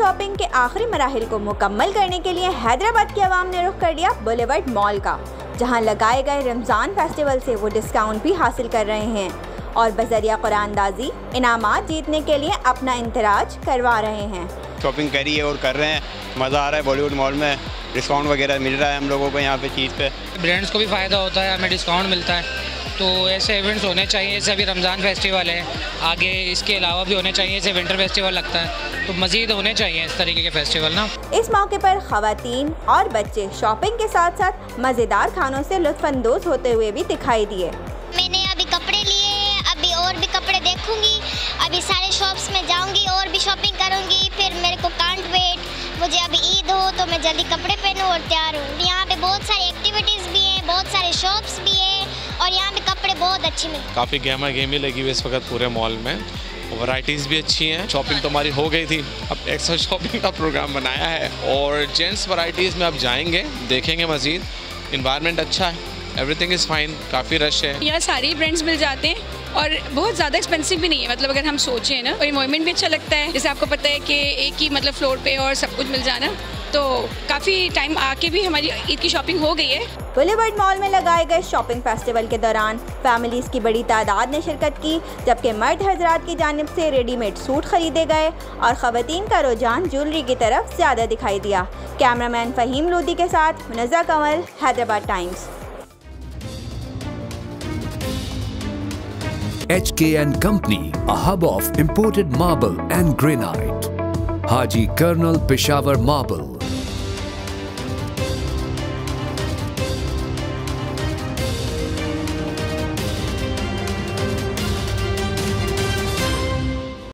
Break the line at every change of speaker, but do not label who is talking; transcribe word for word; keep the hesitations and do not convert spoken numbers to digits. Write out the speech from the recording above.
Shopping के आखिरी मराहिल को मुकम्मल करने के लिए हैदराबाद के अवाम ने रुख कर लिया बुलेवर्ड मॉल का, जहां लगाए गए रमज़ान फेस्टिवल से वो डिस्काउंट भी हासिल कर रहे हैं और बजरिया कुरानदाजी इनामात जीतने के लिए अपना इंतराज करवा रहे हैं।
शॉपिंग करी है और कर रहे हैं, मज़ा आ रहा है। बॉलीवुड मॉल में डिस्काउंट वगैरह मिल रहा है हम लोगों को यहाँ पे चीज़ पे।
ब्रांड्स को भी फ़ायदा होता है, हमें डिस्काउंट मिलता है, तो ऐसे इवेंट्स होने चाहिए। जैसे अभी रमज़ान फेस्टिवल है, आगे इसके अलावा भी होने चाहिए। जैसे विंटर फेस्टिवल लगता है, तो मज़ीद होने चाहिए इस तरीके के फेस्टिवल ना।
इस मौके पर ख़वातीन और बच्चे शॉपिंग के साथ साथ मज़ेदार खानों से लुत्फ़अंदोज़ होते हुए भी दिखाई दिए।
मैंने अभी कपड़े लिए, अभी और भी कपड़े देखूंगी, अभी सारे शॉप्स में जाऊंगी और भी शॉपिंग करूंगी। फिर मेरे को कांट वेट, मुझे अभी ईद हो तो मैं जल्दी कपड़े पहनूं और तैयार हूँ। यहाँ पे बहुत सारी एक्टिविटीज़ भी हैं, बहुत सारे शॉप्स भी हैं और यहाँ पे कपड़े बहुत अच्छे मिलते हैं।
काफ़ी गहमा गहमी लगी हुई इस वक्त पूरे मॉल में, वैरायटीज़ भी अच्छी हैं। शॉपिंग तो हमारी हो गई थी, अब एक्स्ट्रा शॉपिंग का प्रोग्राम बनाया है और जेंट्स वैरायटीज़ में अब जाएंगे, देखेंगे मज़ीद। इन्वायरमेंट अच्छा है, एवरीथिंग इज़ फाइन, काफ़ी रश है।
यहाँ सारे ब्रांड्स मिल जाते हैं और बहुत ज़्यादा एक्सपेंसिव भी नहीं है, मतलब अगर हम सोचें ना, और इन्वायरमेंट भी अच्छा लगता है। जैसे आपको पता है कि एक ही मतलब फ्लोर पे और सब कुछ मिल जाना, तो काफ़ी टाइम आके भी हमारी ईद की शॉपिंग हो गई है।
बुलेवर्ड मॉल में लगाए गए शॉपिंग फेस्टिवल के दौरान फैमिलीज़ की बड़ी तादाद ने शिरकत की, जबकि मर्द हजरात की जानिब से रेडीमेड सूट खरीदे गए और ख़वातीन का रुझान ज्वेलरी की तरफ ज़्यादा दिखाई दिया। कैमरामैन फ़हीम लोधी के साथ Munazza Kanwal, Hyderabad Times.
H K and Company, a hub of imported marble and granite. Haji Colonel Peshawar Marble.